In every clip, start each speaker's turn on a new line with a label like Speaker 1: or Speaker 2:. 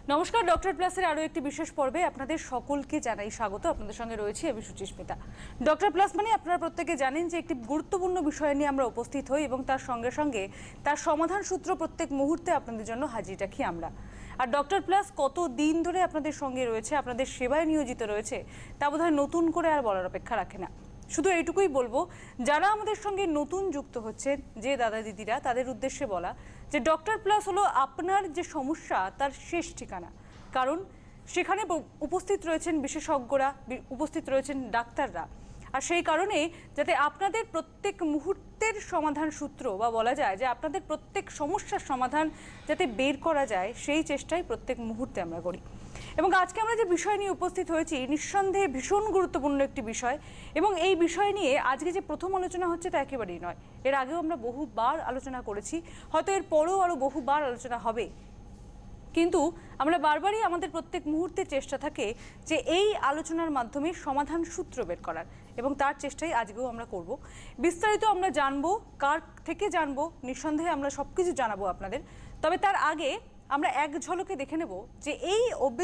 Speaker 1: নমস্কার, ডক্টর প্লাসের আরো একটি বিশেষ পর্বে আপনাদের সকলকে জানাই স্বাগত। আপনাদের সঙ্গে রয়েছে আমি সুচিস্মিতা। ডক্টর প্লাস মানে আপনারা প্রত্যেকে জানেন যে একটি গুরুত্বপূর্ণ বিষয় নিয়ে আমরা উপস্থিত হই এবং তার সঙ্গে সঙ্গে তার সমাধান সূত্র প্রত্যেক মুহূর্তে আপনাদের জন্য হাজির রাখি আমরা। আর ডক্টর প্লাস কত দিন ধরে আপনাদের সঙ্গে রয়েছে, আপনাদের সেবায় নিয়োজিত রয়েছে, তা বোধহয় নতুন করে আর বলার অপেক্ষা রাখে না। শুধু এইটুকুই বলবো, যারা আমাদের সঙ্গে নতুন যুক্ত হচ্ছেন, যে দাদা দিদিরা, তাদের উদ্দেশ্যে বলা যে ডক্টর প্লাস হলো আপনার যে সমস্যা তার শেষ ঠিকানা। কারণ সেখানে উপস্থিত রয়েছেন বিশেষজ্ঞরা, উপস্থিত রয়েছেন ডাক্তাররা। আর সেই কারণে যাতে আপনাদের প্রত্যেক মুহূর্তের সমাধান সূত্র বা বলা যায় যে আপনাদের প্রত্যেক সমস্যার সমাধান যাতে বের করা যায়, সেই চেষ্টাই প্রত্যেক মুহূর্তে আমরা করি। এবং আজকে আমরা যে বিষয় নিয়ে উপস্থিত হয়েছি নিঃসন্দেহে ভীষণ গুরুত্বপূর্ণ একটি বিষয়। এবং এই বিষয় নিয়ে আজকে যে প্রথম আলোচনা হচ্ছে তা একেবারেই নয়। এর আগেও আমরা বহুবার আলোচনা করেছি, হয়তো এর পরেও আরও বহুবার আলোচনা হবে। কিন্তু আমরা বারবারই আমাদের প্রত্যেক মুহূর্তে চেষ্টা থাকে যে এই আলোচনার মাধ্যমে সমাধান সূত্র বের করার, এবং তার চেষ্টাই আজকেও আমরা করব। বিস্তারিত আমরা জানবো, কার থেকে জানবো, নিঃসন্দেহে আমরা সব কিছু জানাবো আপনাদের। তবে তার আগে আমরা এক ঝলকে দেখে নেব যে এই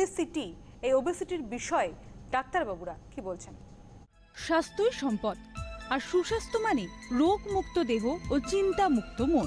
Speaker 1: ওবেসিটির বিষয়ে ডাক্তারবাবুরা কি বলছেন।
Speaker 2: স্বাস্থ্যই সম্পদ, আর সুস্বাস্থ্য মানে রোগমুক্ত দেহ ও চিন্তামুক্ত মন।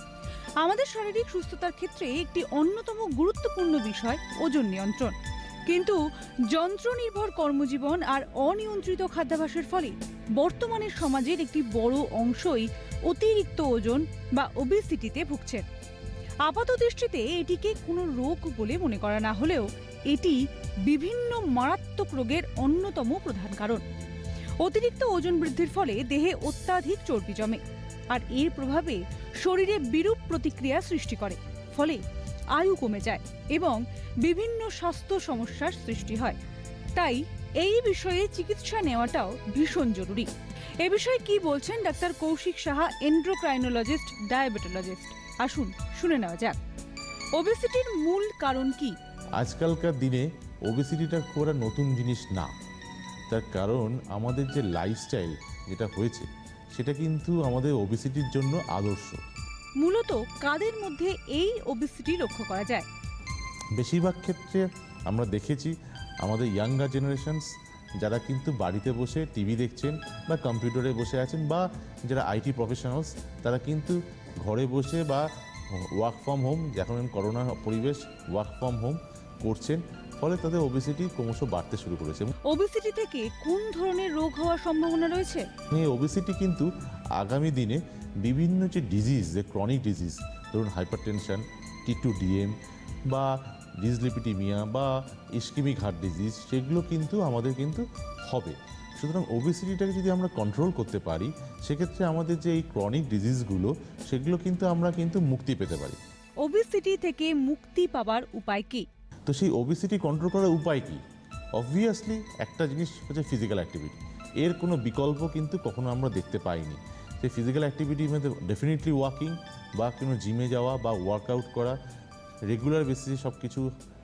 Speaker 2: আমাদের শারীরিক সুস্থতার ক্ষেত্রে একটি অন্যতম গুরুত্বপূর্ণ বিষয় ওজন নিয়ন্ত্রণ। কিন্তু যন্ত্রনির্ভর কর্মজীবন আর অনিয়ন্ত্রিত খাদ্যাভ্যাসের ফলে বর্তমানের সমাজের একটি বড় অংশই অতিরিক্ত ওজন বা ওবেসিটিতে ভুগছে। আপাত দৃষ্টিতে এটিকে কোনো রোগ বলে মনে করা না হলেও এটি বিভিন্ন মারাত্মক রোগের অন্যতম প্রধান কারণ। অতিরিক্ত ওজন বৃদ্ধির ফলে দেহে অত্যাধিক চর্বি জমে, আর এর প্রভাবে শরীরে বিরূপ প্রতিক্রিয়া সৃষ্টি করে, ফলে আয়ু কমে যায় এবং বিভিন্ন স্বাস্থ্য সমস্যার সৃষ্টি হয়। তাই এই বিষয়ে চিকিৎসা নেওয়াটাও ভীষণ জরুরি। এ বিষয়ে কি বলছেন doctor Kaushik Saha, endocrinologist, diabetologist. আসুন শুনে নেওয়া যাক। ওবেসিটির মূল কারণ কি?
Speaker 3: আজকালকার দিনে ওবেসিটিটা খুব একটা নতুন জিনিস না। তার কারণ আমাদের যে লাইফস্টাইল যেটা হয়েছে সেটা কিন্তু আমাদের ওবেসিটির জন্য আদর্শ।
Speaker 2: মূলত কাদের মধ্যে এই ওবেসিটি লক্ষ্য করা যায়?
Speaker 3: বেশিরভাগ ক্ষেত্রে আমরা দেখেছি আমাদের ইয়াঙ্গার জেনারেশনস, যারা কিন্তু বাড়িতে বসে টিভি দেখছেন বা কম্পিউটারে বসে আছেন, বা যারা আইটি প্রফেশনালস, তারা কিন্তু ঘরে বসে বা ওয়ার্ক ফ্রম হোম, এখন করোনা পরিবেশ, ওয়ার্ক ফ্রম হোম করছেন, ফলে তাদের ওবেসিটি ক্রমশ বাড়তে শুরু করেছে।
Speaker 2: ওবেসিটি থেকে কোন ধরনের রোগ হওয়ার সম্ভাবনা রয়েছে?
Speaker 3: এই ওবেসিটি কিন্তু আগামী দিনে বিভিন্ন যে ডিজিজ, যে ক্রনিক ডিজিজ, ধরুন হাইপারটেনশন, T2DM বা ডিসলিপিডিমিয়া বা ইসকেমিক হার্ট ডিজিজ, সেগুলো কিন্তু আমাদের কিন্তু হবে। সুতরাং ওবেসিটিটাকে যদি আমরা কন্ট্রোল করতে পারি, সেক্ষেত্রে আমাদের যে এই ক্রনিক ডিজিজগুলো, সেগুলো কিন্তু আমরা কিন্তু মুক্তি পেতে পারি।
Speaker 2: ওবেসিটি থেকে মুক্তি পাওয়ার উপায় কি?
Speaker 3: তো সেই ওবেসিটি কন্ট্রোল করার উপায় কি? অবভিয়াসলি একটা জিনিস হচ্ছে ফিজিক্যাল অ্যাক্টিভিটি। এর কোনো বিকল্প কিন্তু কখনো আমরা দেখতে পাইনি। সেই ফিজিক্যাল অ্যাক্টিভিটির মধ্যে ডেফিনেটলি ওয়াকিং বা কোনো জিমে যাওয়া বা ওয়ার্কআউট করা, রেগুলার বেসিসে সব কিছু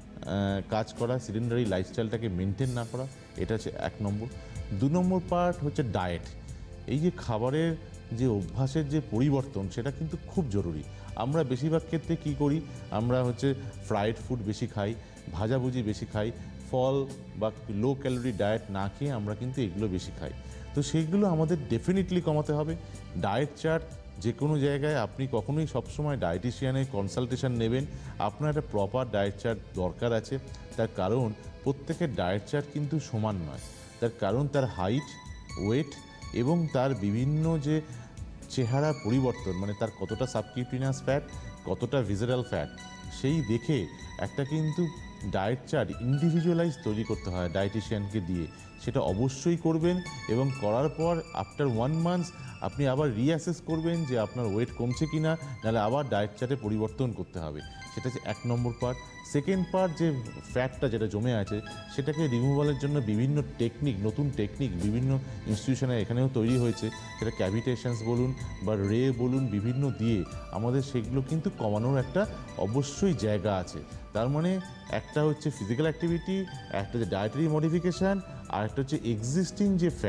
Speaker 3: কাজ করা, সিডেন্টারি লাইফস্টাইলটাকে মেনটেন না করা, এটা হচ্ছে 1 নম্বর। 2 নম্বর পার্ট হচ্ছে ডায়েট। এই যে খাবারের যে অভ্যাসের যে পরিবর্তন, সেটা কিন্তু খুব জরুরি। আমরা বেশিরভাগ ক্ষেত্রে কী করি, আমরা হচ্ছে ফ্রাইড ফুড বেশি খাই, ভাজাভুজি বেশি খাই, ফল বা লো ক্যালোরি ডায়েট না খেয়ে আমরা কিন্তু এগুলো বেশি খাই। তো সেইগুলো আমাদের ডেফিনেটলি কমাতে হবে। ডায়েট চার্ট যে কোনো জায়গায় আপনি কখনোই সবসময় ডায়েটিশিয়ানের কনসালটেশন নেবেন। আপনার একটা প্রপার ডায়েট চার্ট দরকার আছে। তার কারণ প্রত্যেকের ডায়েট চার্ট কিন্তু সমান নয়। তার কারণ তার হাইট, ওয়েট এবং তার বিভিন্ন যে চেহারা পরিবর্তন, মানে তার কতটা সাবকিউটিনিয়াস ফ্যাট, কতটা ভিজারাল ফ্যাট, সেই দেখে একটা কিন্তু ডায়েট চার্ট ইন্ডিভিজুয়ালাইজ তৈরি করতে হয় ডায়েটিশিয়ানকে দিয়ে। সেটা অবশ্যই করবেন, এবং করার পর আফটার 1 মান্থ আপনি আবার রিঅ্যাসেস করবেন যে আপনার ওয়েট কমছে কি না, নাহলে আবার ডায়েট চার্টে পরিবর্তন করতে হবে। সেটা হচ্ছে 1 নম্বর পার্ট। সেকেন্ড পার্ট, যে ফ্যাটটা যেটা জমে আছে, সেটাকে রিমুভালের জন্য বিভিন্ন টেকনিক, নতুন টেকনিক বিভিন্ন ইনস্টিটিউশনে এখানেও তৈরি হয়েছে। সেটা ক্যাভিটেশনস বলুন বা রে বলুন, বিভিন্ন দিয়ে আমাদের সেগুলো কিন্তু কমানোর একটা অবশ্যই জায়গা আছে। তার মানে একটা হচ্ছে ফিজিক্যাল অ্যাক্টিভিটি, একটা যে ডায়েটারি মডিফিকেশান, আর একটা হচ্ছে এক্সিস্টিং যে ফ্যাট,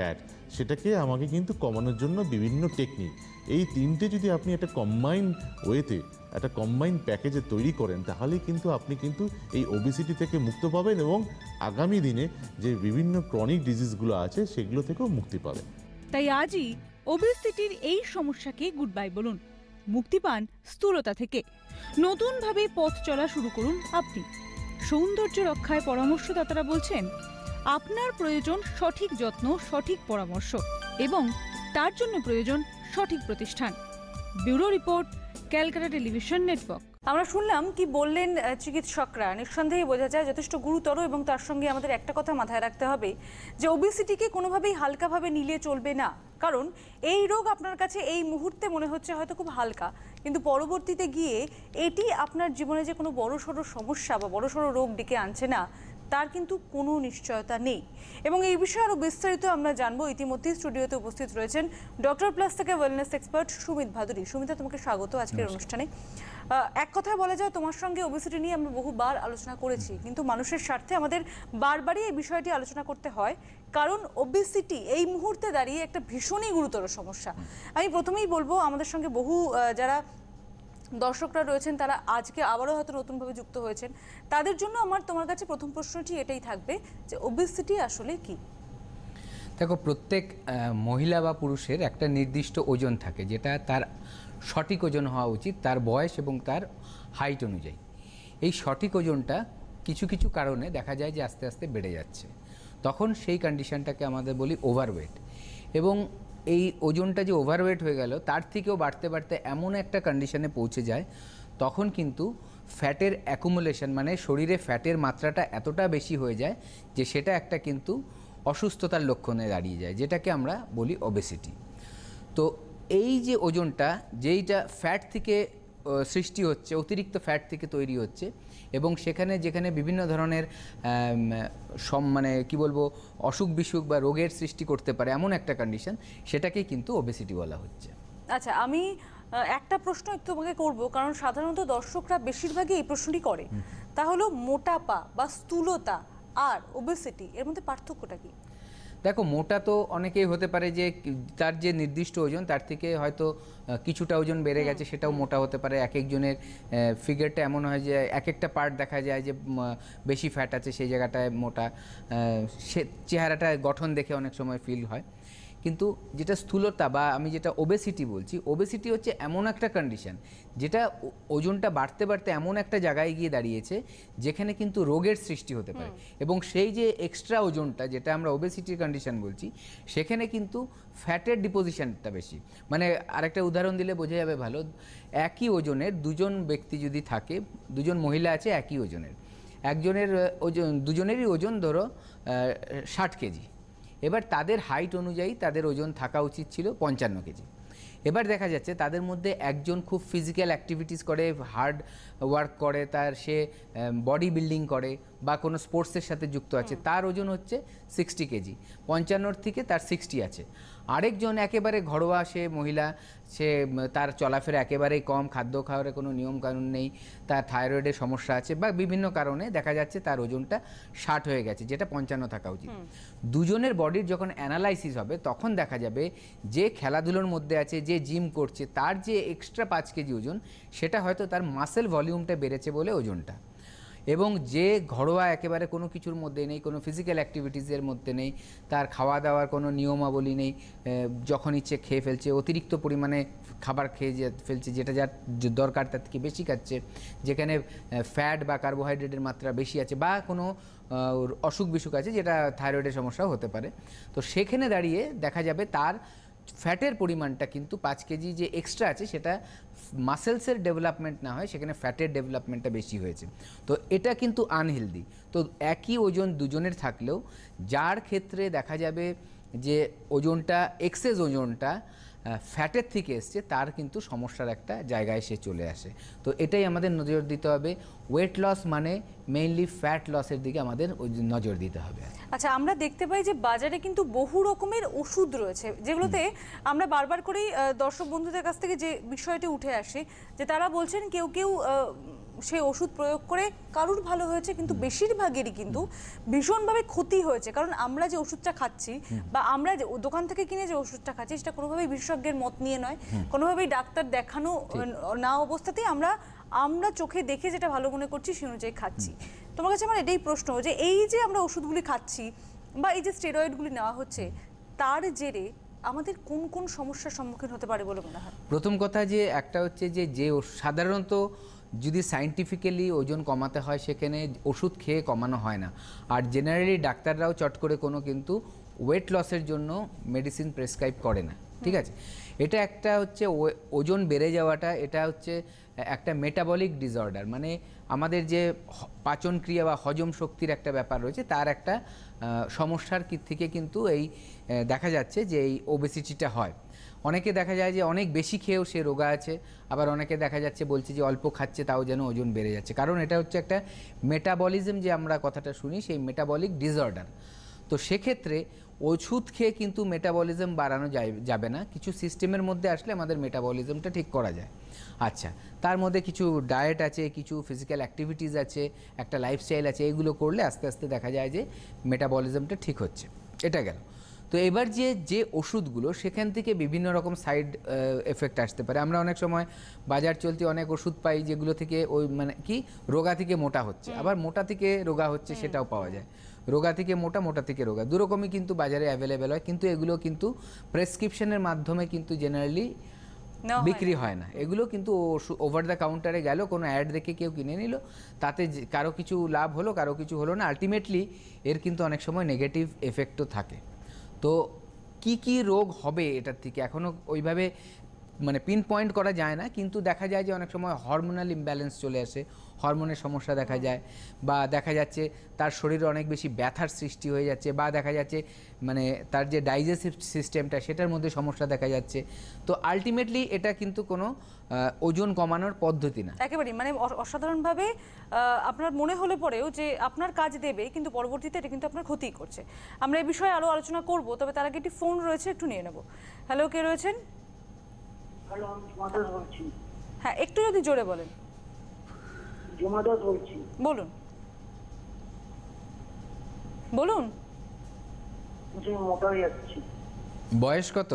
Speaker 3: সেটাকে আমাকে কিন্তু কমানোর জন্য বিভিন্ন টেকনিক, এই তিনটে যদি আপনি একটা কম্বাইন্ড ওয়েতে একটা কম্বাইন্ড প্যাকেজে তৈরি করেন, তাহলেই কিন্তু আপনি কিন্তু এই ওবেসিটি থেকে মুক্ত পাবেন এবং আগামী দিনে যে বিভিন্ন ক্রনিক ডিজিজগুলো আছে সেগুলো থেকেও মুক্তি পাবেন।
Speaker 2: তাই আজই ওবেসিটির এই সমস্যাকে গুড বাই বলুন, মুক্তি পান স্থূলতা থেকে, নতুনভাবে পথ চলা শুরু করুন আপনি। সৌন্দর্য রক্ষায় পরামর্শদাতারা বলছেন আপনার প্রয়োজন সঠিক যত্ন, সঠিক পরামর্শ এবং তার জন্য প্রয়োজন সঠিক প্রতিষ্ঠান। Bureau report, Calcutta television network.
Speaker 1: আমরা শুনলাম কি বললেন চিকিৎসকরা, নিঃসন্দেহে বোঝা যায় যথেষ্ট গুরুতর, এবং তার সঙ্গে আমাদের একটা কথা মাথায় রাখতে হবে যে ওবেসিটিকে কোনোভাবেই হালকাভাবে নিলে চলবে না। কারণ এই রোগ আপনার কাছে এই মুহূর্তে মনে হচ্ছে হয়তো খুব হালকা, কিন্তু পরবর্তীতে গিয়ে এটি আপনার জীবনে যে কোনো বড়সড় সমস্যা বা বড়সড় রোগ ডেকে আনছে না তার কিন্তু কোনো নিশ্চয়তা নেই। এবং এই বিষয়ে আরও বিস্তারিত আমরা জানবো। ইতিমধ্যেই স্টুডিওতে উপস্থিত রয়েছেন ডক্টর প্লাস থেকে ওয়েলনেস এক্সপার্ট সুমিত ভাদুরী। সুমিতা, তোমাকে স্বাগত আজকের অনুষ্ঠানে। এক কথায় বলা যায় তোমার সঙ্গে ওবেসিটি নিয়ে আমরা বহুবার আলোচনা করেছি, কিন্তু মানুষের স্বার্থে আমাদের বারবারই এই বিষয়টি আলোচনা করতে হয়, কারণ ওবেসিটি এই মুহূর্তে দাঁড়িয়ে একটা ভীষণই গুরুতর সমস্যা। আমি প্রথমেই বলবো আমাদের সঙ্গে বহু যারা দর্শকরা রয়েছেন তারা আজকে আবারও হয়তো নতুনভাবে যুক্ত হয়েছেন, তাদের জন্য আমার তোমার কাছে প্রথম প্রশ্নটি এটাই থাকবে যে ওবেসিটি আসলে কি?
Speaker 4: দেখো, প্রত্যেক মহিলা বা পুরুষের একটা নির্দিষ্ট ওজন থাকে, যেটা তার সঠিক ওজন হওয়া উচিত তার বয়স এবং তার হাইট অনুযায়ী। এই সঠিক ওজনটা কিছু কিছু কারণে দেখা যায় যে আস্তে আস্তে বেড়ে যাচ্ছে, তখন সেই কন্ডিশনটাকে আমাদের বলি ওভারওয়েট। এবং এই ওজনটা যে ওভারওয়েট হয়ে গেল তার থেকেও বাড়তে বাড়তে এমন একটা কন্ডিশনে পৌঁছে যায়, তখন কিন্তু ফ্যাটের অ্যাকুমুলেশন, মানে শরীরে ফ্যাটের মাত্রাটা এতটা বেশি হয়ে যায় যে সেটা একটা কিন্তু অসুস্থতার লক্ষণে দাঁড়িয়ে যায়, যেটাকে আমরা বলি ওবেসিটি। তো এই যে ওজনটা, যেইটা ফ্যাট থেকে সৃষ্টি হচ্ছে, অতিরিক্ত ফ্যাট থেকে তৈরি হচ্ছে, এবং যেখানে বিভিন্ন ধরনের মানে কি বলবো অসুখ বিসুখ বা রোগের সৃষ্টি করতে পারে এমন একটা কন্ডিশন, সেটাকেই কিন্তু ওবেসিটি বলা হচ্ছে।
Speaker 1: আচ্ছা, আমি একটা প্রশ্ন একটু তোমাকে করবো, কারণ সাধারণত দর্শকরা বেশিরভাগই এই প্রশ্নটি করে, তা হলো মোটাপা বা স্থূলতা আর ওবেসিটি এর মধ্যে পার্থক্যটা কি?
Speaker 4: দেখো, মোটা তো অনেকেই হতে পারে যে তার যে নির্দিষ্ট ওজন তার থেকে হয়তো কিছুটা ওজন বেড়ে গেছে, সেটাও মোটা হতে পারে। এক একজনের ফিগারটা এমন হয় যে এক একটা পার্ট দেখা যায় যে বেশি ফ্যাট আছে, সেই জায়গাটায় মোটা, সে চেহারাটা গঠন দেখে অনেক সময় ফিল হয়। কিন্তু যেটা স্থূলতা বা আমি যেটা ওবেসিটি বলছি, ওবেসিটি হচ্ছে এমন একটা কন্ডিশন যেটা ওজনটা বাড়তে বাড়তে এমন একটা জায়গায় গিয়ে দাঁড়িয়েছে যেখানে কিন্তু রোগের সৃষ্টি হতে পারে, এবং সেই যে এক্সট্রা ওজনটা যেটা আমরা ওবেসিটির কন্ডিশন বলছি, সেখানে কিন্তু ফ্যাটের ডিপোজিশনটা বেশি। মানে আরেকটা উদাহরণ দিলে বোঝা যাবে ভালো, একই ওজনের দুজন ব্যক্তি যদি থাকে, দুজন মহিলা আছে একই ওজনের, একজনের ওজন, দুজনেরই ওজন ধরো 60 কেজি। এবার তাদের হাইট অনুযায়ী তাদের ওজন থাকা উচিত ছিল 55 কেজি। এবার দেখা যাচ্ছে তাদের মধ্যে একজন খুব ফিজিক্যাল অ্যাক্টিভিটিস করে, হার্ড ওয়ার্ক করে, তার সে বডি বিল্ডিং করে বা কোনো স্পোর্টসের সাথে যুক্ত আছে, তার ওজন হচ্ছে 60 কেজি, 55 থেকে তার 60 আছে। আরেকজন একেবারে ঘরোয়া, সে মহিলা, সে তার চলাফেরা একেবারেই কম, খাদ্য খাওয়ার কোনো নিয়ম কানুন নেই, তার থাইরয়েডের সমস্যা আছে বা বিভিন্ন কারণে দেখা যাচ্ছে তার ওজনটা 60 হয়ে গেছে, যেটা 55 থাকা উচিত। দুজনের বডির যখন অ্যানালাইসিস হবে তখন দেখা যাবে যে খেলাধুলোর মধ্যে আছে, যে জিম করছে, তার যে এক্সট্রা 5 কেজি ওজন, সেটা হয়তো তার মাসেল ভলিউমটা বেড়েছে বলে ওজনটা। এবং যে ঘরোয়া একেবারে কোনো কিছুর মধ্যে নেই, কোনো ফিজিক্যাল অ্যাক্টিভিটিসের মধ্যে নেই, তার খাওয়া দাওয়ার কোনো নিয়মাবলী নেই, যখন ইচ্ছে খেয়ে ফেলছে, অতিরিক্ত পরিমাণে খাবার খেয়ে ফেলছে, যেটা যার দরকার তার থেকে বেশি খাচ্ছে, যেখানে ফ্যাট বা কার্বোহাইড্রেটের মাত্রা বেশি আছে, বা কোনো অসুখ বিসুখ আছে যেটা থাইরয়েডের সমস্যাও হতে পারে, তো সেখানে দাঁড়িয়ে দেখা যাবে তার ফ্যাটের পরিমাণটা কিন্তু 5 কেজি যে এক্সট্রা আছে সেটা মাসেলসের ডেভেলপমেন্ট না হয়, সেখানে ফ্যাটের ডেভেলপমেন্টটা বেশি হয়েছে। তো এটা কিন্তু আনহেলদি। তো একই ওজন দুজনের থাকলেও যার ক্ষেত্রে দেখা যাবে যে ওজনটা এক্সেস ওজনটা ফ্যাটের থেকে এসছে, তার কিন্তু সমস্যার একটা জায়গায় সে চলে আসে। তো এটাই আমাদের নজর দিতে হবে। ওয়েট লস মানে মেইনলি ফ্যাট লসের দিকে আমাদের নজর দিতে হবে।
Speaker 1: আচ্ছা, আমরা দেখতে পাই যে বাজারে কিন্তু বহু রকমের ওষুধ রয়েছে, যেগুলোতে আমরা বারবার করেই দর্শক বন্ধুদের কাছ থেকে যে বিষয়টি উঠে আসে যে তারা বলছেন কেউ কেউ সেই ওষুধ প্রয়োগ করে কারুর ভালো হয়েছে, কিন্তু বেশিরভাগেরই কিন্তু ভীষণভাবে ক্ষতি হয়েছে। কারণ আমরা যে ওষুধটা খাচ্ছি বা আমরা যে দোকান থেকে কিনে যে ওষুধটা খাচ্ছি, সেটা কোনোভাবেই বিশেষজ্ঞের মত নিয়ে নয়, কোনোভাবেই ডাক্তার দেখানো না অবস্থাতেই আমরা চোখে দেখে যেটা ভালো মনে করছি সেই অনুযায়ী খাচ্ছি। তোমার কাছে আমার এটাই প্রশ্ন যে এই যে আমরা ওষুধগুলি খাচ্ছি বা এই যে স্টেরয়েডগুলি নেওয়া হচ্ছে, তার জেরে আমাদের কোন কোন সমস্যার সম্মুখীন হতে পারে বলে মনে হয়?
Speaker 4: প্রথম কথা যে একটা হচ্ছে যে সাধারণত যদি সায়েন্টিফিক্যালি ওজন কমাতে হয় সেখানে ওষুধ খেয়ে কমানো হয় না। আর জেনারেলি ডাক্তাররাও চট করে কোনো কিন্তু ওয়েট লসের জন্য মেডিসিন প্রেসক্রাইব করে না, ঠিক আছে? এটা একটা হচ্ছে ওজন বেড়ে যাওয়াটা, এটা হচ্ছে একটা মেটাবলিক ডিসঅর্ডার, মানে আমাদের যে পাচন ক্রিয়া বা হজম শক্তির একটা ব্যাপার রয়েছে, তার একটা সমস্যার থেকে কিন্তু এই দেখা যাচ্ছে যে এই ওবেসিটিটা হয়। অনেকে দেখা যায় যে অনেক বেশি খেয়েও সে রোগা আছে, আবার অনেকে দেখা যাচ্ছে বলছে যে অল্প খাচ্ছে তাও যেন ওজন বেড়ে যাচ্ছে। কারণ এটা হচ্ছে একটা মেটাবলিজম, যে আমরা কথাটা শুনি, সেই মেটাবলিক ডিসঅর্ডার। তো সেক্ষেত্রে ওষুধ খেয়ে কিন্তু মেটাবলিজম বাড়ানো যাবে না। কিছু সিস্টেমের মধ্যে আসলে আমাদের মেটাবলিজমটা ঠিক করা যায়। আচ্ছা, তার মধ্যে কিছু ডায়েট আছে, কিছু ফিজিক্যাল অ্যাক্টিভিটিস আছে, একটা লাইফস্টাইল আছে, এগুলো করলে আস্তে আস্তে দেখা যায় যে মেটাবলিজমটা ঠিক হচ্ছে। এটা গেল। তো এবার যে ওষুধগুলো, সেখান থেকে বিভিন্ন রকম সাইড এফেক্ট আসতে পারে। আমরা অনেক সময় বাজার চলতি অনেক ওষুধ পাই যেগুলো থেকে ওই মানে কি রোগা থেকে মোটা হচ্ছে, আবার মোটা থেকে রোগা হচ্ছে সেটাও পাওয়া যায়। রোগা থেকে মোটা, মোটা থেকে রোগা, দুরকমই কিন্তু বাজারে অ্যাভেলেবেল হয়। কিন্তু এগুলো কিন্তু প্রেসক্রিপশনের মাধ্যমে কিন্তু জেনারেলি বিক্রি হয় না। এগুলো কিন্তু ওভার দ্য কাউন্টারে গেল, কোনো অ্যাড দেখে কেউ কিনে নিল, তাতে কারো কিছু লাভ হলো, কারো কিছু হলো না। আলটিমেটলি এর কিন্তু অনেক সময় নেগেটিভ এফেক্টও থাকে। তো কি রোগ হবে এটার থেকে এখনও ওইভাবে মানে পিন পয়েন্ট করা যায় না, কিন্তু দেখা যায় যে অনেক সময় হরমোনাল ইমব্যালেন্স চলে আসে, হরমোনের সমস্যা দেখা যায়, বা দেখা যাচ্ছে তার শরীরে অনেক বেশি ব্যথার সৃষ্টি হয়ে যাচ্ছে, বা দেখা যাচ্ছে মানে তার যে ডাইজেস্টিভ সিস্টেমটা সেটার মধ্যে সমস্যা দেখা যাচ্ছে। তো আলটিমেটলি এটা কিন্তু কোনো ওজন কমানোর পদ্ধতি না।
Speaker 1: একেবারেই মানে অসাধারণভাবে আপনার মনে হলে পরেও যে আপনার কাজ দেবে, কিন্তু পরবর্তীতে এটা কিন্তু আপনার ক্ষতি করছে। আমরা এই বিষয়ে আরও আলোচনা করব, তবে তার আগে একটি ফোন রয়েছে, একটু নিয়ে নেব। হ্যালো, কে রয়েছেন?
Speaker 5: হ্যালো, আমি জুমাদাস বলছি।
Speaker 1: হ্যাঁ, একটু যদি জোরে বলেন।
Speaker 5: জুমাদাস বলছি।
Speaker 1: বলুন বলুন।
Speaker 5: যে মোটা হয়ে যাচ্ছি।
Speaker 4: বয়স কত?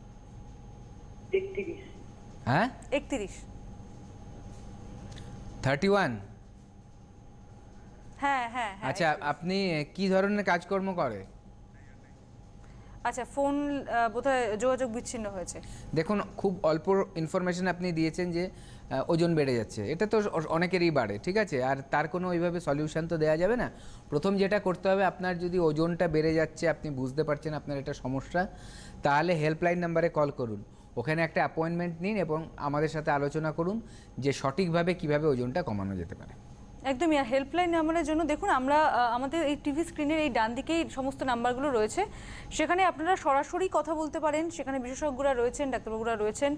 Speaker 5: 31।
Speaker 4: হ্যাঁ,
Speaker 1: 31।
Speaker 4: 31।
Speaker 1: হ্যাঁ হ্যাঁ হ্যাঁ।
Speaker 4: আচ্ছা, আপনি কি ধরনের কাজকর্ম করে?
Speaker 1: আচ্ছা, ফোন বোধহয় যোগাযোগ বিচ্ছিন্ন হয়েছে।
Speaker 4: দেখুন, খুব অল্প ইনফরমেশন আপনি দিয়েছেন যে ওজন বেড়ে যাচ্ছে। এটা তো অনেকেরই বাড়ে, ঠিক আছে? আর তার কোনো ওইভাবে সলিউশন তো দেওয়া যাবে না। প্রথম যেটা করতে হবে, আপনার যদি ওজনটা বেড়ে যাচ্ছে, আপনি বুঝতে পারছেন আপনার এটা সমস্যা, তাহলে হেল্পলাইন নাম্বারে কল করুন। ওখানে একটা অ্যাপয়েন্টমেন্ট নিন এবং আমাদের সাথে আলোচনা করুন যে সঠিকভাবে কিভাবে ওজনটা কমানো যেতে পারে।
Speaker 1: একদমই। আর হেল্পলাইন নাম্বারের জন্য দেখুন, আমরা আমাদের এই টিভি স্ক্রিনের এই ডান দিকেই সমস্ত নাম্বারগুলো রয়েছে, সেখানে আপনারা সরাসরি কথা বলতে পারেন। সেখানে বিশেষজ্ঞরা রয়েছেন, ডাক্তারবাবুরা রয়েছেন।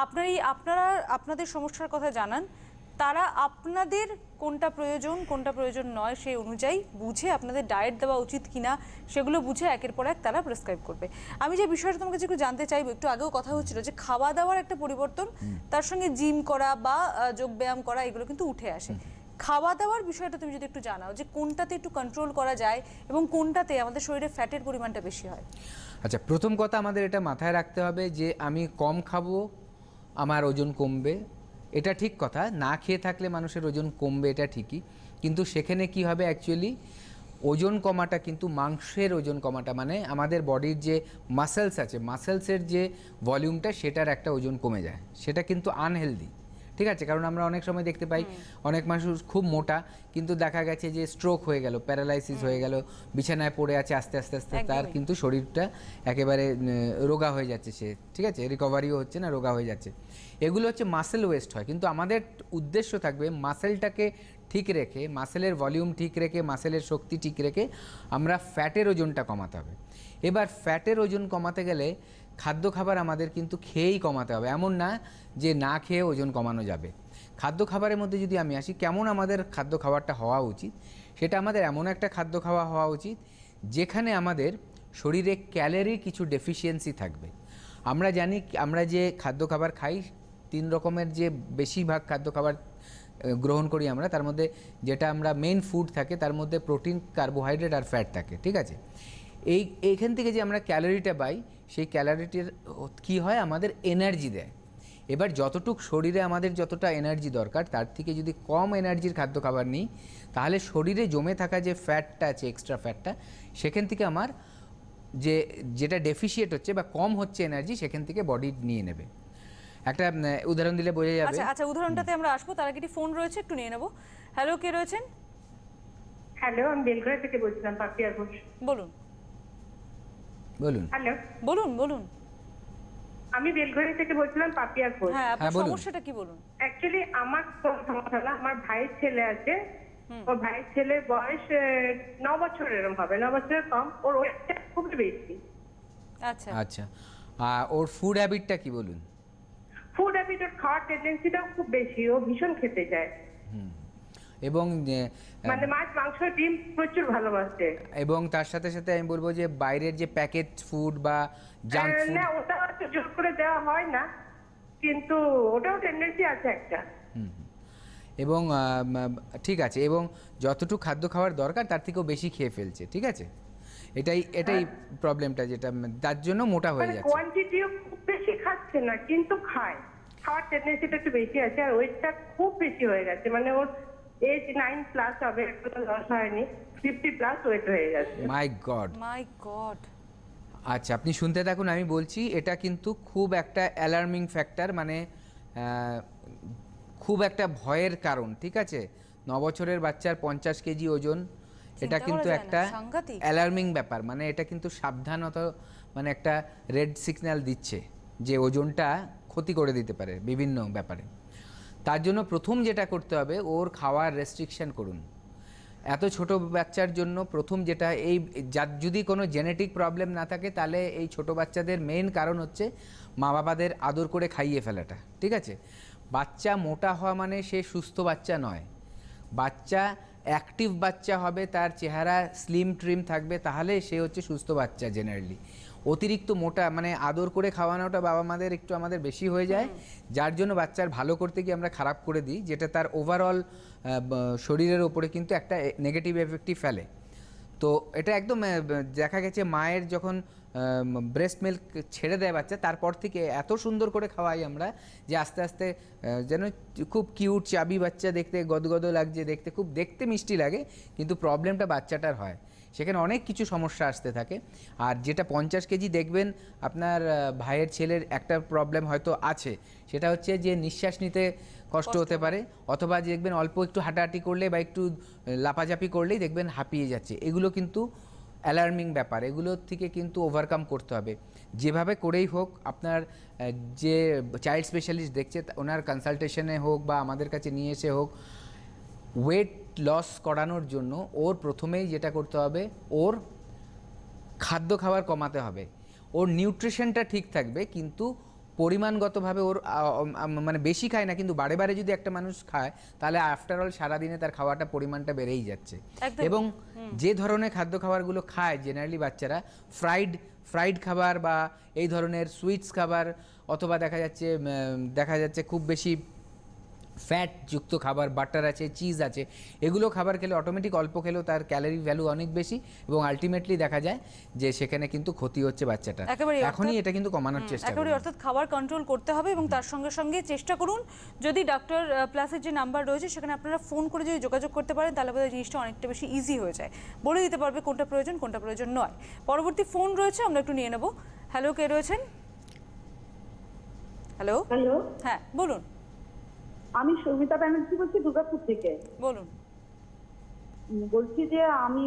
Speaker 1: আপনারা আপনাদের সমস্যার কথা জানান, তারা আপনাদের কোনটা প্রয়োজন নয় সেই অনুযায়ী বুঝে আপনাদের ডায়েট দেওয়া উচিত কিনা সেগুলো বুঝে একের পর এক তারা প্রেসক্রাইব করবে। আমি যে বিষয়টা তোমাকে একটু জানতে চাইবো, একটু আগেও কথা হচ্ছিল যে খাওয়া দাওয়ার একটা পরিবর্তন, তার সঙ্গে জিম করা বা যোগব্যায়াম করা, এগুলো কিন্তু উঠে আসে। খাওয়া দাওয়ার বিষয়টা তুমি যদি একটু জানাও যে কোনটাতে একটু কন্ট্রোল করা যায় এবং কোনটাতে আমাদের শরীরে ফ্যাটের পরিমাণটা বেশি হয়।
Speaker 4: আচ্ছা, প্রথম কথা আমাদের এটা মাথায় রাখতে হবে যে আমি কম খাবো, আমার ওজন কমবে, এটা ঠিক কথা। না খেয়ে থাকলে মানুষের ওজন কমবে, এটা ঠিকই। কিন্তু সেখানে কি হবে, অ্যাকচুয়ালি ওজন কমাটা কিন্তু মাংসের ওজন কমাটা, মানে আমাদের বডির যে মাসেলস আছে, মাসেলসের যে ভলিউমটা, সেটার একটা ওজন কমে যায়, সেটা কিন্তু আনহেলদি, ঠিক আছে? কারণ আমরা অনেক সময় দেখতে পাই অনেক মানুষ খুব মোটা, কিন্তু দেখা গেছে যে স্ট্রোক হয়ে গেল, প্যারালাইসিস হয়ে গেল, বিছানায় পড়ে আছে, আস্তে আস্তে আস্তে তার কিন্তু শরীরটা একেবারে রোগা হয়ে যাচ্ছে সে, ঠিক আছে? রিকভারিও হচ্ছে না, রোগা হয়ে যাচ্ছে। এগুলো হচ্ছে মাসেল ওয়েস্ট হয়। কিন্তু আমাদের উদ্দেশ্য থাকবে মাসেলটাকে ঠিক রেখে, মাসেলের ভলিউম ঠিক রেখে, মাসেলের শক্তি ঠিক রেখে আমরা ফ্যাটের ওজনটা কমাতে হবে। এবার ফ্যাটের ওজন কমাতে গেলে খাদ্য খাবার আমাদের কিন্তু খেয়েই কমাতে হবে, এমন না যে না খেয়ে ওজন কমানো যাবে। খাদ্য খাবারের মধ্যে যদি আমি আসি, কেমন আমাদের খাদ্য খাবারটা হওয়া উচিত, সেটা আমাদের এমন একটা খাদ্য খাওয়া হওয়া উচিত যেখানে আমাদের শরীরে ক্যালোরির কিছু ডেফিসিয়েন্সি থাকবে। আমরা জানি আমরা যে খাদ্য খাবার খাই, 3 রকমের যে বেশিরভাগ খাদ্য খাবার গ্রহণ করি আমরা, তার মধ্যে যেটা আমরা মেন ফুড থাকে তার মধ্যে প্রোটিন, কার্বোহাইড্রেট আর ফ্যাট থাকে, ঠিক আছে। এইখান থেকে যে আমরা ক্যালোরিটা পাই, সেই ক্যালোরিটির কি হয়, আমাদের এনার্জি দেয়। এবার যতটুক শরীরে আমাদের যতটা এনার্জি দরকার তার থেকে যদি কম এনার্জির খাদ্য খাবার নিই, তাহলে শরীরে জমে থাকা যে ফ্যাটটা আছে, এক্সট্রা ফ্যাটটা, সেখান থেকে আমার যেটা ডেফিসিয়েট হচ্ছে বা কম হচ্ছে এনার্জি, সেখান থেকে বডি নিয়ে নেবে। একটা উদাহরণ দিলে বোঝা যাবে।
Speaker 1: আচ্ছা, উদাহরণটাতে আমরা আসবো, তার আগে একটি ফোন রয়েছে, একটু নিয়ে নেব। হ্যালো, কে রয়েছেন?
Speaker 6: হ্যালো, আমি বেলঘড়া থেকে বলছিলাম, পাপিয়া ঘোষ।
Speaker 1: বলুন
Speaker 4: বলুন।
Speaker 6: হ্যালো,
Speaker 1: বলুন।
Speaker 6: আমি বেলঘড়া থেকে বলছিলাম, পাপিয়া ঘোষ।
Speaker 1: হ্যাঁ, আপনার
Speaker 4: বলুন।
Speaker 1: সমস্যাটা কি বলুন?
Speaker 6: অ্যাকচুয়ালি আমার কোনো সমস্যা না, আমার ভাইয়ের ছেলে আছে। ওর ভাইয়ের ছেলের বয়স 9 বছর এরকম হবে, 9 বছরের কম। ওর ওয়েটটা খুবই বেশি।
Speaker 1: আচ্ছা,
Speaker 4: আচ্ছা, ওর ফুড হ্যাবিটটা কি বলুন?
Speaker 6: ফুড হ্যাবিট, ওর খাওয়ার টেন্ডেন্সিটাও খুব বেশি, ও ভীষণ খেতে চায়।
Speaker 4: এবং
Speaker 6: মানে মাছ, মাংস, ডিম প্রচুর ভালোবাসে।
Speaker 4: এবং তার সাথে সাথে আমি বলবো যে বাইরের যে প্যাকেট ফুড বা জাঙ্ক ফুড,
Speaker 6: না, ওটা হয়তো জোর করে দেওয়া হয় না, কিন্তু ওটাও টেন্ডেন্সি আছে একটা।
Speaker 4: এবং ঠিক আছে, এবং যতটুকু খাদ্য খাওয়ার দরকার তার থেকেও বেশি খেয়ে ফেলছে, ঠিক আছে। এটাই প্রবলেমটা, যেটা তার জন্য মোটা হয়ে যাচ্ছে।
Speaker 6: কোয়ান্টিটিও খুব বেশি খাচ্ছে না, কিন্তু খাওয়ার টেন্ডেন্সিটা একটু বেশি আছে, আর ওয়েটটা খুব বেশি হয়ে গেছে। মানে ওর এজ 9 প্লাস হবে, এখনো 10 হয়নি, 50 প্লাস ওয়েট হয়ে গেছে।
Speaker 4: My god. আচ্ছা, আপনি শুনতে থাকুন, আমি বলছি। এটা কিন্তু খুব একটা অ্যালার্মিং ফ্যাক্টর, মানে খুব একটা ভয়ের কারণ, ঠিক আছে। 9 বছরের বাচ্চার 50 কেজি ওজন, এটা কিন্তু
Speaker 1: করা যায় না,
Speaker 4: একটা
Speaker 1: সাংঘাতিক।
Speaker 4: অ্যালার্মিং ব্যাপার। মানে এটা কিন্তু সাবধানতা, মানে একটা রেড সিগন্যাল দিচ্ছে যে ওজনটা ক্ষতি করে দিতে পারে বিভিন্ন ব্যাপারে। তার জন্য প্রথম যেটা করতে হবে, ওর খাওয়ার রেস্ট্রিকশন করুন। এত ছোট বাচ্চার জন্য প্রথম যেটা, যদি কোনো জেনেটিক প্রবলেম না থাকে, তাহলে এই ছোট বাচ্চাদের মেইন কারণ হচ্ছে মা বাবাদের আদর করে খাইয়ে ফেলাটা, ঠিক আছে। বাচ্চা মোটা হওয়া মানে সে সুস্থ বাচ্চা নয়। বাচ্চা অ্যাক্টিভ বাচ্চা হবে, তার চেহারা স্লিম ট্রিম থাকবে, তাহলে সে হচ্ছে সুস্থ বাচ্চা জেনারেলি। অতিরিক্ত মোটা, মানে আদর করে খাওয়ানোটা বাবা মাদের একটু আমাদের বেশি হয়ে যায়, যার জন্য বাচ্চার ভালো করতে গিয়ে আমরা খারাপ করে দিই, যেটা তার ওভারঅল শরীরের ওপরে কিন্তু একটা নেগেটিভ এফেক্টই ফেলে। তো এটা একদম দেখা গেছে, মায়ের যখন ব্রেস্ট মিল্ক ছেড়ে দেয় বাচ্চা, তারপর থেকে এত সুন্দর করে খাওয়াই আমরা যে আস্তে আস্তে যেন খুব কিউট চাবি বাচ্চা, দেখতে গদগদ লাগছে, খুব দেখতে মিষ্টি লাগে, কিন্তু প্রবলেমটা বাচ্চাটার হয়। সেখানে অনেক কিছু সমস্যা আসতে থাকে। আর যেটা 50 কেজি দেখবেন আপনার ভাইয়ের ছেলের একটা প্রবলেম হয়তো আছে, সেটা হচ্ছে যে নিঃশ্বাস নিতে কষ্ট হতে পারে, অথবা দেখবেন অল্প একটু হাঁটাহাঁটি করলে বা একটু লাপাঝাপি করলেই দেখবেন হাঁপিয়ে যাচ্ছে। এগুলো কিন্তু অ্যালার্মিং ব্যাপার, এগুলোর থেকে কিন্তু ওভারকাম করতে হবে। যেভাবে করেই হোক, আপনার যে চাইল্ড স্পেশালিস্ট দেখছে ওনার কনসালটেশনে হোক বা আমাদের কাছে নিয়ে এসে হোক, ওয়েট লস করানোর জন্য ওর প্রথমেই যেটা করতে হবে, ওর খাদ্য খাবার কমাতে হবে। ওর নিউট্রিশনটা ঠিক থাকবে, কিন্তু পরিমাণগতভাবে ওর মানে বেশি খায় না, কিন্তু বারে বারে যদি একটা মানুষ খায়, তাহলে আফটারঅল সারাদিনে তার খাওয়াটা পরিমাণটা বেড়েই যাচ্ছে। এবং যে ধরনের খাদ্য খাবারগুলো খায় জেনারেলি বাচ্চারা, ফ্রাইড খাবার বা এই ধরনের সুইটস খাবার, অথবা দেখা যাচ্ছে খুব বেশি ফ্যাট যুক্ত খাবার, বাটার আছে, চিজ আছে, এগুলো খাবার খেলে অটোমেটিক অল্প খেলেও তার ক্যালোরি ভ্যালু অনেক বেশি, এবং আলটিমেটলি দেখা যায় যে সেখানে কিন্তু ক্ষতি হচ্ছে বাচ্চাটা। এখনই এটা কিন্তু কমানোর চেষ্টা করুন।
Speaker 1: অর্থাৎ খাবার কন্ট্রোল করতে হবে, এবং তার সঙ্গে সঙ্গে চেষ্টা করুন, যদি ডক্টর প্লাসের যে নাম্বার রয়েছে সেখানে আপনারা ফোন করে যদি যোগাযোগ করতে পারেন, তাহলে বোধহয় জিনিসটা অনেকটা বেশি ইজি হয়ে যায়, বলে দিতে পারবে কোনটা প্রয়োজন কোনটা প্রয়োজন নয়। পরবর্তী ফোন রয়েছে, আমরা একটু নিয়ে নেব। হ্যালো, কে রয়েছেন? হ্যালো, হ্যাঁ বলুন।
Speaker 7: আমি সৌমিতা ব্যানার্জি বলছি, দুর্গাপুর থেকে।
Speaker 1: বলুন।
Speaker 7: বলছি যে আমি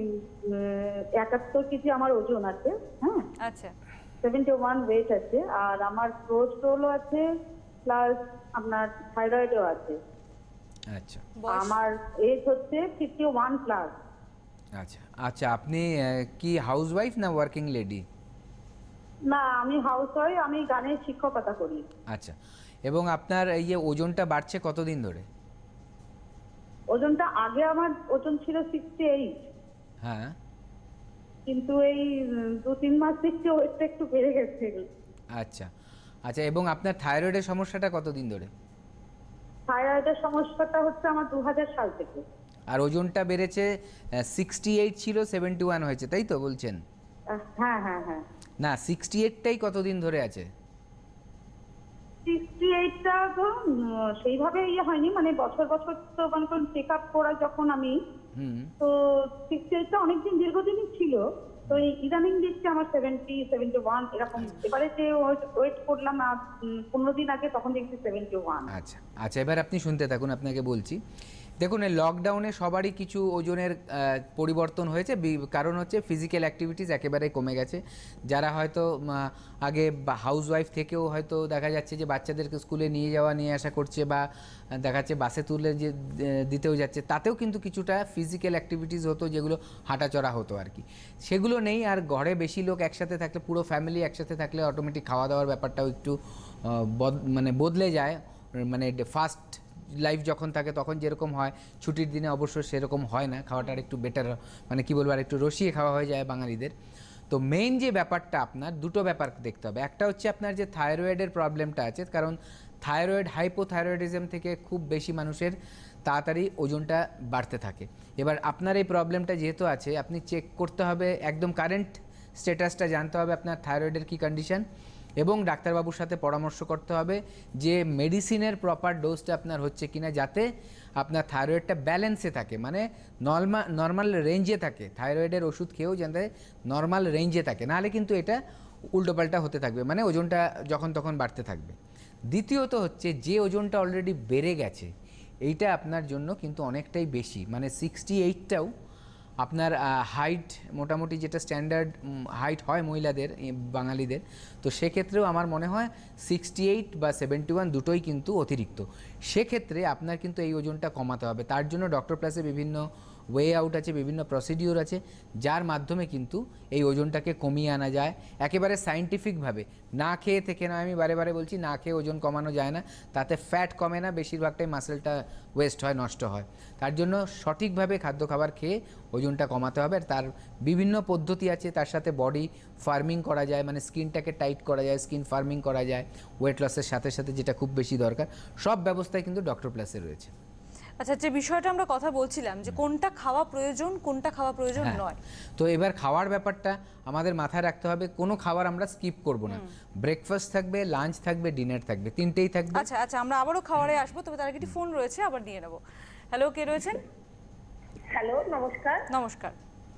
Speaker 7: 71 কেজি আমার ওজন আছে। হ্যাঁ,
Speaker 1: আচ্ছা,
Speaker 7: 71 ওয়েট আছে, আর আমার কোলেস্টেরলও আছে, প্লাস আপনার থাইরয়েডও আছে।
Speaker 4: আচ্ছা,
Speaker 7: আমার এজ হচ্ছে 51 প্লাস।
Speaker 4: আচ্ছা আচ্ছা, আপনি কি হাউসওয়াইফ না ওয়ার্কিং লেডি?
Speaker 7: না, আমি হাউস ওয়াইফ, আমি গানের শিক্ষকতা করি।
Speaker 4: আচ্ছা, এবং আপনার এই যে ওজনটা বাড়ছে কতদিন ধরে?
Speaker 7: ওজনটা আগে আমার ওজন ছিল 68,
Speaker 4: হ্যাঁ,
Speaker 7: কিন্তু এই 2-3 মাস থেকে ওয়েটটা একটু বেড়ে গেছে।
Speaker 4: আচ্ছা আচ্ছা, এবং আপনার থাইরয়েডের সমস্যাটা কতদিন ধরে?
Speaker 7: থাইরয়েডের সমস্যাটা হচ্ছে আমার 2000 সাল থেকে।
Speaker 4: আর ওজনটা বেড়েছে 68 ছিল 71 হয়েছে, তাই তো বলছেন?
Speaker 7: হ্যাঁ হ্যাঁ হ্যাঁ।
Speaker 4: না, 68টাই কতদিন ধরে আছে?
Speaker 7: 68টা তো সেইভাবে ইয়ে হয়নি, মানে বছর বছর তো মানে চেক আপ করা যখন আমি,
Speaker 4: হুম।
Speaker 7: তো 68টা অনেকদিন দীর্ঘদিনই ছিল। তো এই ইদানিং দিচ্ছে আমার 70, 71 এরকম। এবারে যে ওয়েট করলাম 15 দিন আগে, তখন দেখছি 71।
Speaker 4: আচ্ছা আচ্ছা, এবার আপনি শুনতে থাকুন, আপনাকে বলছি। দেখুন, এই লকডাউনে সবারই কিছু ওজনের পরিবর্তন হয়েছে, কারণ হচ্ছে ফিজিক্যাল অ্যাক্টিভিটিস একেবারেই কমে গেছে। যারা হয়তো আগে হাউসওয়াইফ থেকেও হয়তো দেখা যাচ্ছে যে বাচ্চাদেরকে স্কুলে নিয়ে যাওয়া নিয়ে আসা করছে, বা দেখা যাচ্ছে বাসে তুলে যে দিতেও যাচ্ছে, তাতেও কিন্তু কিছুটা ফিজিক্যাল অ্যাক্টিভিটিস হতো, যেগুলো হাঁটাচড়া হতো আর কি, সেগুলো নেই। আর ঘরে বেশি লোক একসাথে থাকলে, পুরো ফ্যামিলি একসাথে থাকলে অটোমেটিক খাওয়া দাওয়ার ব্যাপারটাও একটু মানে বদলে যায়। মানে ফাস্ট লাইফ যখন থাকে তখন যেরকম হয়, ছুটির দিনে অবশ্য সেরকম হয় না, খাওয়াটা আর একটু বেটার, মানে কি বলবো, আর একটু রসিয়ে খাওয়া হয়ে যায় বাঙালিদের। তো মেইন যে ব্যাপারটা, আপনার দুটো ব্যাপার দেখতে হবে। একটা হচ্ছে আপনার যে থাইরয়েডের প্রবলেমটা আছে, কারণ থাইরয়েড, হাইপোথাইরয়েডিজম থেকে খুব বেশি মানুষের তাড়াতাড়ি ওজনটা বাড়তে থাকে। এবার আপনার এই প্রবলেমটা যেহেতু আছে, আপনি চেক করতে হবে, একদম কারেন্ট স্ট্যাটাসটা জানতে হবে আপনার থাইরয়েডের কী কন্ডিশন, এবং ডাক্তারবাবুর সাথে পরামর্শ করতে হবে যে মেডিসিনের প্রপার ডোজটা আপনার হচ্ছে কিনা, যাতে আপনার থাইরয়েডটা ব্যালেন্সে থাকে, মানে নর্মাল রেঞ্জে থাকে। থাইরয়েডের ওষুধ খেয়েও যাতে নর্মাল রেঞ্জে থাকে, নাহলে কিন্তু এটা উল্টোপাল্টা হতে থাকবে, মানে ওজনটা যখন তখন বাড়তে থাকবে। দ্বিতীয়ত হচ্ছে, যে ওজনটা অলরেডি বেড়ে গেছে, এইটা আপনার জন্য কিন্তু অনেকটাই বেশি, মানে 68টাও আপনার হাইট মোটামুটি যেটা স্ট্যান্ডার্ড হাইট হয় মহিলাদের, বাঙালিদের, তো সেক্ষেত্রেও আমার মনে হয় 68 বা 71 দুটোই কিন্তু অতিরিক্ত। সেক্ষেত্রে আপনার কিন্তু এই ওজনটা কমাতে হবে। তার জন্য ডক্টর প্লাসে বিভিন্ন ওয়ে আউট আছে, বিভিন্ন প্রসিডিওর আছে, যার মাধ্যমে কিন্তু এই ওজনটাকে কমিয়ে আনা যায় একেবারে সায়েন্টিফিকভাবে। না খেয়ে থেকে নয়, আমি বারে বারে বলছি, না খেয়ে ওজন কমানো যায় না, তাতে ফ্যাট কমে না, বেশিরভাগটাই মাসেলটা ওয়েস্ট হয়, নষ্ট হয়। তার জন্য সঠিকভাবে খাদ্য খাবার খেয়ে ওজনটা কমাতে হবে। আর তার বিভিন্ন পদ্ধতি আছে, তার সাথে বডি ফার্মিং করা যায়, মানে স্কিনটাকে টাইট করা যায়, স্কিন ফার্মিং করা যায় ওয়েট লসের সাথে সাথে, যেটা খুব বেশি দরকার। সব ব্যবস্থাই কিন্তু ডক্টর প্লাসে রয়েছে।
Speaker 1: আচ্ছা, যে বিষয়টা আমরা কথা বলছিলাম, যে কোনটা খাওয়া প্রয়োজন, কোনটা খাওয়া প্রয়োজন নয়,
Speaker 4: তো এবার খাওয়ার ব্যাপারটা আমাদের মাথায় রাখতে হবে, কোনো খাবার আমরা স্কিপ করব না। ব্রেকফাস্ট থাকবে, লাঞ্চ থাকবে, ডিনার থাকবে, তিনটেই থাকবে।
Speaker 1: আচ্ছা আচ্ছা, আমরা আবারও খাবারে আসবো, তবে তার আগে একটি ফোন রয়েছে, আবার নিয়ে নেব। হ্যালো, কে রয়েছেন?
Speaker 8: হ্যালো, নমস্কার।
Speaker 1: নমস্কার,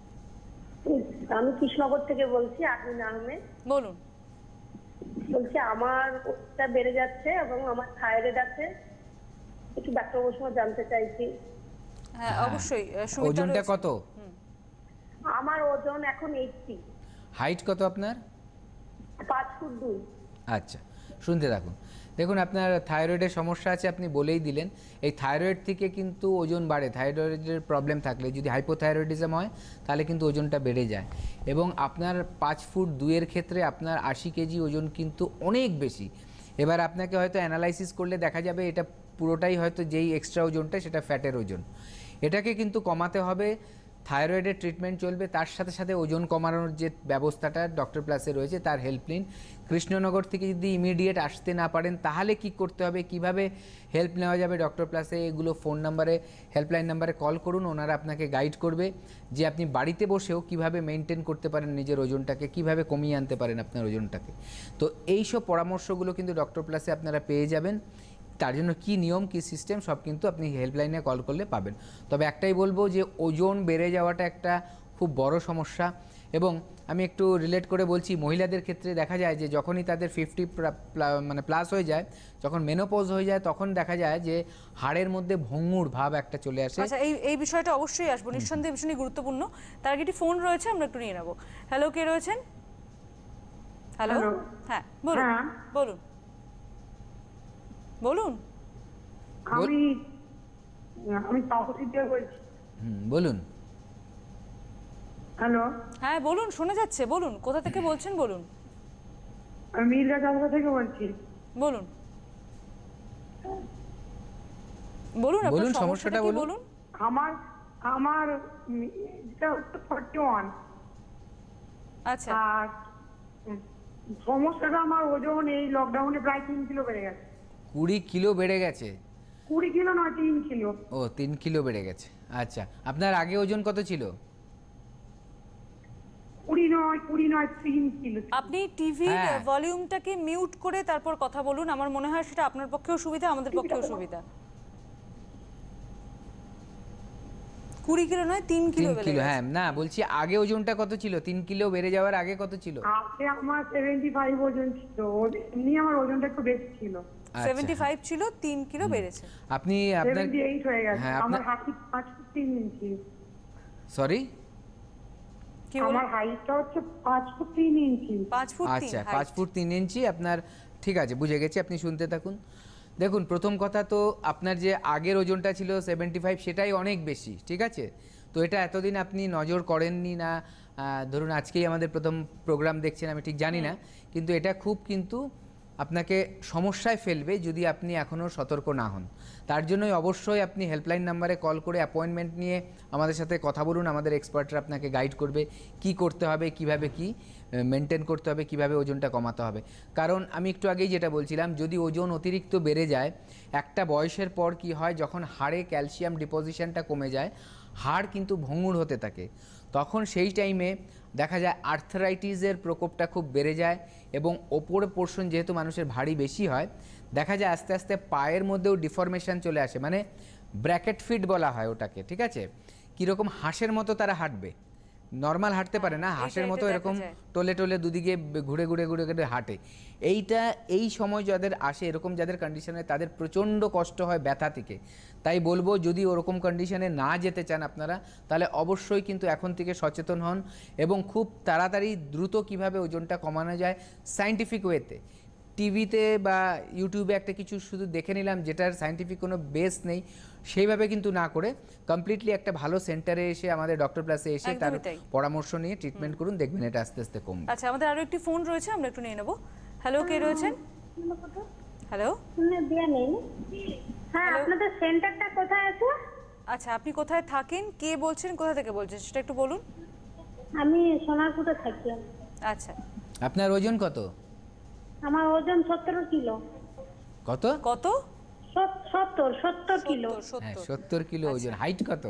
Speaker 8: আমি কৃষ্ণনগর থেকে বলছি, আরমিন আহমেদ।
Speaker 1: বলুন।
Speaker 8: বলছি, আমার ওজনটা বেড়ে যাচ্ছে এবং আমার থাইরয়েড আছে, একটু ডাক্তারবাবুর সঙ্গে জানতে চাইছি।
Speaker 1: হ্যাঁ, অবশ্যই। সুমিতা
Speaker 4: ওজনটা
Speaker 1: রয়েছে।
Speaker 4: কত?
Speaker 8: আমার ওজন এখন 80।
Speaker 4: হাইট কত আপনার?
Speaker 8: 5 ফুট 2।
Speaker 4: আচ্ছা, শুনতে থাকুন। দেখুন, আপনার থাইরয়েডের সমস্যা আছে, আপনি বলেই দিলেন। এই থাইরয়েড থেকে কিন্তু ওজন বাড়ে। থাইরয়েডের প্রবলেম থাকলে, যদি হাইপোথাইরয়েডিজম হয়, তাহলে কিন্তু ওজনটা বেড়ে যায়। এবং আপনার 5 ফুট 2-এর ক্ষেত্রে আপনার 80 কেজি ওজন কিন্তু অনেক বেশি। এবার আপনাকে হয়তো অ্যানালাইসিস করলে দেখা যাবে এটা পুরোটাই হয়তো যেই এক্সট্রা ওজনটা, সেটা ফ্যাটের ওজন। এটাকে কিন্তু কমাতে হবে। থাইরয়েডের ট্রিটমেন্ট চলবে, তার সাথে সাথে ওজন কমানোর যে ব্যবস্থাটা ডক্টর প্লাসে রয়েছে, তার হেল্পলাইন। কৃষ্ণনগর থেকে যদি ইমিডিয়েট আসতে না পারেন, তাহলে কি করতে হবে, কিভাবে হেল্প নেওয়া যাবে ডক্টর প্লাসে, এগুলো ফোন নাম্বারে, হেল্পলাইন নাম্বারে কল করুন, ওনারা আপনাকে গাইড করবে যে আপনি বাড়িতে বসেও কিভাবে মেনটেন করতে পারেন নিজের ওজনটাকে, কিভাবে কমিয়ে আনতে পারেন আপনার ওজনটাকে। তো এইসব পরামর্শগুলো কিন্তু ডক্টর প্লাসে আপনারা পেয়ে যাবেন। তার জন্য কী নিয়ম, কী সিস্টেম, সব কিন্তু আপনি হেল্পলাইনে কল করলে পাবেন। তবে একটাই বলবো যে ওজন বেড়ে যাওয়াটা একটা খুব বড় সমস্যা। এবং আমি একটু রিলেট করে বলছি, মহিলাদের ক্ষেত্রে দেখা যায় যে যখনই তাদের 50 মানে প্লাস হয়ে যায়, যখন মেনোপজ হয়ে যায়, তখন দেখা যায় যে হাড়ের মধ্যে ভঙ্গুর ভাব একটা চলে আসে।
Speaker 1: আচ্ছা, এই বিষয়টা অবশ্যই আসবো, নিঃসন্দেহে ভীষণই গুরুত্বপূর্ণ। তার আগে একটি ফোন রয়েছে, আমরা একটু নিয়ে নেব। হ্যালো, কে রয়েছেন? হ্যালো, হ্যাঁ বলুন। বলুন বলুন।
Speaker 5: আমি তাপসী দিয়ে বলছি।
Speaker 4: বলুন।
Speaker 5: হ্যালো,
Speaker 1: হ্যাঁ বলুন, শোনা যাচ্ছে, বলুন। কোথা থেকে বলছেন বলুন?
Speaker 5: আমি মির্জা চাপড়া থেকে বলছি।
Speaker 1: বলুন বলুন, আপনার
Speaker 4: বলুন,
Speaker 1: সমস্যাটা
Speaker 4: সমস্যাটা
Speaker 1: কি
Speaker 4: বলুন।
Speaker 1: বলুন।
Speaker 5: আমার এটা হচ্ছে 41।
Speaker 1: আচ্ছা,
Speaker 5: আর সমস্যাটা, আমার ওজন এই লকডাউনে প্রায় 3 কিলো বেড়ে গেছে।
Speaker 4: 20 কিলো বেড়ে গেছে?
Speaker 5: 20 কিলো নয় 3 কিলো।
Speaker 4: ও 3 কিলো বেড়ে গেছে। আচ্ছা, আপনার আগে ওজন কত ছিল?
Speaker 5: 20 নয় 3 কিলো।
Speaker 1: আপনি টিভির
Speaker 4: হ্যাঁ।
Speaker 1: ভলিউমটাকে মিউট করে তারপর কথা বলুন, আমার মনে হয় সেটা আপনার পক্ষেও সুবিধা, আমাদের পক্ষেও সুবিধা। 20 কিলো নয় 3 কিলো
Speaker 4: 3
Speaker 1: বেড়ে
Speaker 4: কিলো,
Speaker 1: গেছে।
Speaker 4: হ্যাঁ। না, বলছি আগে ওজনটা কত ছিল? 3 কিলো বেড়ে যাওয়ার আগে কত ছিল?
Speaker 5: আগে আমার 75 ওজন ছিল, এমনি আমার ওজনটা একটু বেশি ছিল।
Speaker 4: আচ্ছা,
Speaker 1: 75 ছিল, 3 কিলো বেড়েছে।
Speaker 4: আপনি আপনার
Speaker 5: 78 হয়ে গেছে।
Speaker 4: হ্যাঁ,
Speaker 5: আমার
Speaker 4: আপনার
Speaker 5: হাইট 5 ফুট 3 ইঞ্চি।
Speaker 4: সরি,
Speaker 1: কি
Speaker 5: আমার
Speaker 1: বলুন?
Speaker 5: হাইটটা হচ্ছে 5 ফুট 3 ইঞ্চি।
Speaker 1: 5 ফুট 3
Speaker 4: আচ্ছা 5 ফুট 3 ইঞ্চি আপনার। ঠিক আছে, বুঝে গেছি, আপনি শুনতে থাকুন। দেখুন, প্রথম কথা তো আপনার যে আগের ওজনটা ছিল 75, সেটাই অনেক বেশি, ঠিক আছে? তো এটা এতদিন আপনি নজর করেননি না, ধরুন আজকেই আমাদের প্রথম প্রোগ্রাম দেখছেন, আমি ঠিক জানি না, কিন্তু এটা খুব কিন্তু আপনাকে সমস্যায় ফেলবে যদি আপনি এখনও সতর্ক না হন। তার জন্যই অবশ্যই আপনি হেল্পলাইন নাম্বারে কল করে অ্যাপয়েন্টমেন্ট নিয়ে আমাদের সাথে কথা বলুন। আমাদের এক্সপার্টরা আপনাকে গাইড করবে কি করতে হবে, কিভাবে কি মেনটেন করতে হবে, কিভাবে ওজনটা কমাতে হবে। কারণ আমি একটু আগেই যেটা বলছিলাম, যদি ওজন অতিরিক্ত বেড়ে যায়, একটা বয়সের পর কি হয়, যখন হাড়ে ক্যালসিয়াম ডিপোজিশনটা কমে যায়, হাড় কিন্তু ভঙ্গুর হতে থাকে, তখন সেই টাইমে দেখা যায় আর্থরাইটিসের প্রকোপটা খুব বেড়ে যায় এবং ওপর পোর্শন যেহেতু মানুষের ভারী বেশি হয়, দেখা যায় আস্তে আস্তে পায়ের মধ্যেও ডিফরমেশন চলে আসে, মানে ব্র্যাকেট ফিট বলা হয় ওটাকে, ঠিক আছে? কীরকম হাঁসের মতো তারা হাঁটবে, নর্মাল হাঁটতে পারে না, হাঁসের মতো
Speaker 1: দেখা
Speaker 4: এরকম
Speaker 1: যায়।
Speaker 4: টোলে টোলে দুদিকে ঘুরে ঘুরে ঘুরে ঘুরে হাঁটে। এই সময় যাদের আসে, এরকম যাদের কন্ডিশনে, তাদের প্রচণ্ড কষ্ট হয় ব্যথা থেকে। তাই বলবো, যদি ওরকম কন্ডিশনে না যেতে চান আপনারা, তাহলে অবশ্যই কিন্তু এখন থেকে সচেতন হন এবং খুব তাড়াতাড়ি দ্রুত কিভাবে ওজনটা কমানো যায় সায়েন্টিফিক ওয়েতে। টিভিতে বা ইউটিউবে একটা কিছু শুধু দেখে নিলাম যেটার সায়েন্টিফিক কোনো বেস নেই, সেইভাবে কিন্তু না করে কমপ্লিটলি একটা ভালো সেন্টারে এসে, আমাদের ডক্টর প্লাসে এসে তার
Speaker 1: একদমই তাই।
Speaker 4: পরামর্শ নিয়ে ট্রিটমেন্ট করুন, দেখবেন এটা আস্তে আস্তে কমবে।
Speaker 1: আচ্ছা, আমাদের আরো একটি ফোন রয়েছে, আমরা একটু নিয়ে নেব। হ্যালো, কে রয়েছেন? হ্যালো,
Speaker 8: হ্যাঁ, আপনাদের সেন্টারটা কোথায় আছে?
Speaker 1: আচ্ছা, আপনি কোথায় থাকেন, কে বলছেন, কোথা থেকে বলছেন, সেটা একটু বলুন।
Speaker 8: আমি সোনারপুরে থাকি।
Speaker 1: আচ্ছা,
Speaker 4: আপনার ওজন কত?
Speaker 8: আমার ওজন 17 কিলো।
Speaker 4: কত?
Speaker 1: কত?
Speaker 8: 70 কিলো।
Speaker 1: 70।
Speaker 4: হ্যাঁ, 70 কিলো ওজন। হাইট কত?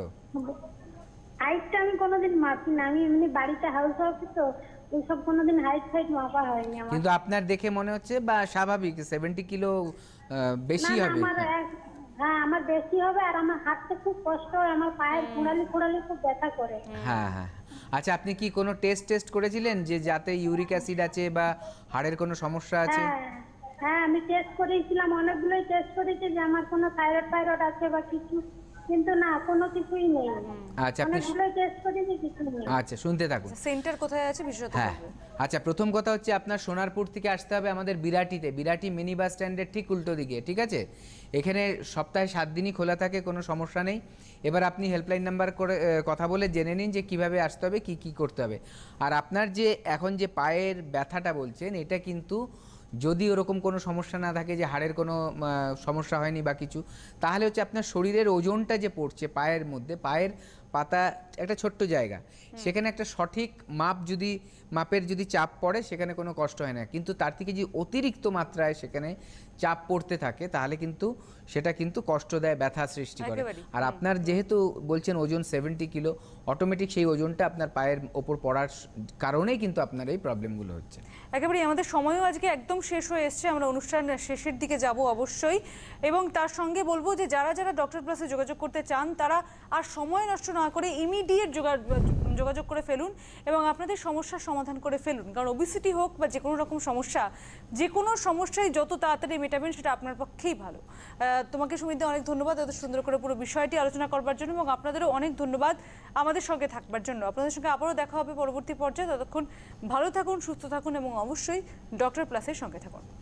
Speaker 8: হাইটটা আমি কোনোদিন মাপি না, আমি এমনি বাড়িতে হাউস হাউস তো ওইসব কোনোদিন হাইট মাপা হয়নি আমার।
Speaker 4: কিন্তু আপনার দেখে মনে হচ্ছে বা স্বাভাবিক 70 কিলো বেশি
Speaker 8: না,
Speaker 4: হবে।
Speaker 8: হ্যাঁ, আমার বেশি হবে, আর আমার হাঁটতে খুব কষ্ট হয়, আমার পায়ের কুড়ালি খুব ব্যথা করে।
Speaker 4: হ্যাঁ হ্যাঁ। আচ্ছা, আপনি কি কোনো টেস্ট করেছিলেন যে যাতে ইউরিক অ্যাসিড আছে বা হাড়ের কোনো সমস্যা আছে?
Speaker 8: হ্যাঁ, আমি টেস্ট করেছিলাম, অনেকগুলোই টেস্ট করেছি যে আমার কোনো থাইরয়েড আছে বা কিছু, কিন্তু না, কোনো কিছুই নেই।
Speaker 4: আচ্ছা, আপনি
Speaker 8: অনেকগুলোই টেস্ট করেছি, কিছু নেই।
Speaker 4: আচ্ছা, শুনতে থাকুন।
Speaker 1: সেন্টার কোথায় আছে বিশেষত
Speaker 4: হ্যাঁ,
Speaker 1: বলবেন।
Speaker 4: আচ্ছা, প্রথম কথা হচ্ছে আপনার সোনারপুর থেকে আসতে হবে আমাদের বিরাটিতে, বিরাটি মিনি বাস স্ট্যান্ডের ঠিক উল্টো দিকে, ঠিক আছে? এখানে সপ্তাহে 7 দিনই খোলা থাকে, কোনো সমস্যা নেই। এবার আপনি হেল্পলাইন নাম্বার করে কথা বলে জেনে নিন যে কিভাবে আসতে হবে, কি করতে হবে। আর আপনার যে এখন যে পায়ের ব্যথাটা বলছেন, এটা কিন্তু যদি ওরকম কোনো সমস্যা না থাকে, যে হাড়ের কোনো সমস্যা হয়নি বা কিছু, তাহলে হচ্ছে আপনার শরীরের ওজনটা যে পড়ছে পায়ের মধ্যে, পায়ের পাতা একটা ছোট্ট জায়গা, সেখানে একটা সঠিক মাপের যদি চাপ পড়ে, সেখানে কোনো কষ্ট হয় না। কিন্তু তার থেকে যে অতিরিক্ত মাত্রায় সেখানে চাপ পড়তে থাকে, তাহলে কিন্তু সেটা কিন্তু কষ্ট দেয়, ব্যথা সৃষ্টি করে।
Speaker 1: একেবারেই।
Speaker 4: আর আপনার যেহেতু বলছেন ওজন 70 কিলো, অটোমেটিক সেই ওজনটা আপনার পায়ের ওপর পড়ার কারণেই কিন্তু আপনার এই প্রবলেমগুলো হচ্ছে।
Speaker 1: একেবারেই, আমাদের সময়ও আজকে একদম শেষ হয়ে এসছে, আমরা অনুষ্ঠান শেষের দিকে যাব অবশ্যই। এবং তার সঙ্গে বলবো যে যারা ডক্টর প্লাসে যোগাযোগ করতে চান, তারা আর সময় নষ্ট না করে ইমিডিয়েট যোগাযোগ করে ফেলুন এবং আপনাদের সমস্যার সমাধান করে ফেলুন। কারণ ওবেসিটি হোক বা যে কোনো রকম সমস্যা, যে কোনো সমস্যাই যত তাড়াতাড়ি মেটাবেন, সেটা আপনার পক্ষেই ভালো। তোমাকে সুমিতা অনেক ধন্যবাদ এত সুন্দর করে পুরো বিষয়টি আলোচনা করবার জন্য, এবং আপনাদেরও অনেক ধন্যবাদ আমাদের সঙ্গে থাকবার জন্য। আপনাদের সঙ্গে আবারও দেখা হবে পরবর্তী পর্যায়ে। ততক্ষণ ভালো থাকুন, সুস্থ থাকুন এবং অবশ্যই ডক্টর প্লাসের সঙ্গে থাকুন।